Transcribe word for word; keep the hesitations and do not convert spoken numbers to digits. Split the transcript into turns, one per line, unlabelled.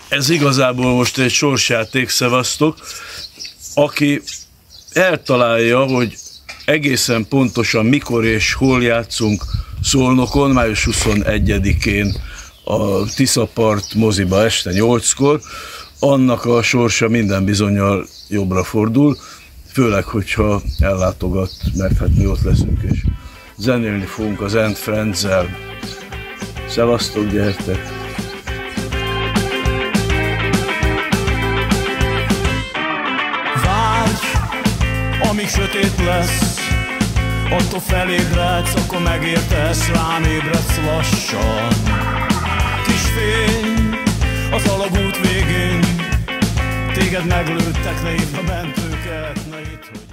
ez igazából most egy sorsjáték, szevasztok, aki eltalálja, hogy egészen pontosan mikor és hol játszunk Szolnokon, május huszonegyedikén a Tiszapart moziba este nyolckor, annak a sorsa minden bizonnyal jobbra fordul, főleg, hogyha ellátogat, mert hát mi ott leszünk, és zenélni fogunk az End Friends-zel. Szevasztok, gyertek!
Várj, amíg sötét lesz, attól felébredsz, akkor megértesz, rám ébredsz lassan. Kis fény az alagút végén, téged meglőttek, ne hívd a mentőket, ne hidd, hogy